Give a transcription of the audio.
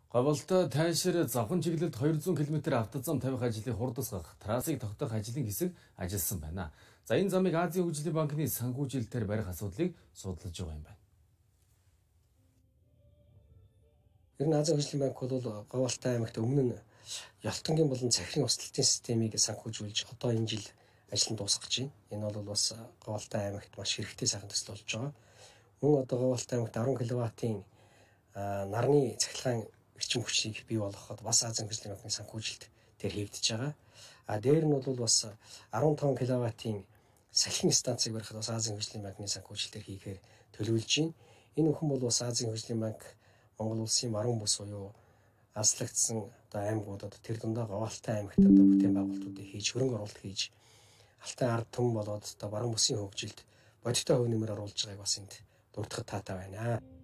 Говьлолтой тайшир завхан чиглэлд 200 км автозам тавих ажлыг хурдасгах, трассыг тогтоох ажлын хэсэг ажилласан байна. За энэ замыг Азийн хөгжлийн банкны санхүүжилтээр барих асуудлыг судлаж байгаа юм байна. Ер нь Азийн хөгжлийн банк бол Говьлолтой аймагт өмнө нь Ялтангийн болон цахилын усталтын системийг санхүүжүүлж одоо энэ жил ажил нь дуусгаж байна. Энэ бол бас Говьлолтой аймагт маш хэрэгтэй сайхан төсөл болж байгаа. Мөн одоо Говьлолтой аймагт 10 кВт-ийн нарны цахилгаан эрчим хүчийг бий болгоход бас Азийн хөгжлийн банкны санхүүжилт дээр хийгдэж байгаа. Дээр нь бол бас 15 кВт-ийн сахилын станцыг барихад бас Азийн хөгжлийн банкны санхүүжилтээр хийхээр төлөвлөж байна. Энэ бүхэн бол бас Азийн хөгжлийн банк Монгол улсын баруун бүс буюу азлагдсан одоо аймагуудад тэр дундаа Говьлолтой аймагт одоо бүтээн байгуулалтуудыг хийж хөрөнгө оруулалт хийж алтай ард түмэн болоод одоо баруун бүсийн хөгжилд бодиттой хөв нэмэр оруулж байгааг бас энд дурдхад таатай байна.